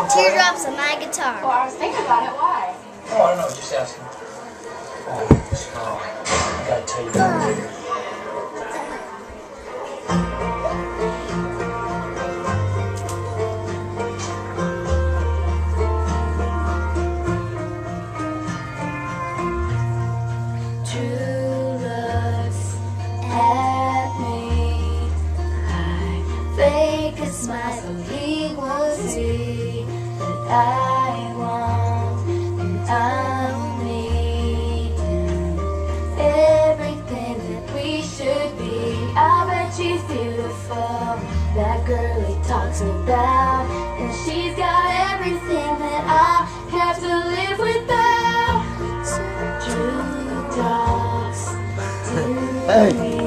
Teardrops on my guitar. Well, I was thinking about it. Why? Oh, I don't know. Just asking. Oh, I gotta tell you about it. True looks at me. I fake a smile so he will see that I want and I'll need him. Everything that we should be. I bet she's beautiful, that girl he talks about, and she's got everything that I have to live without. True talks to me.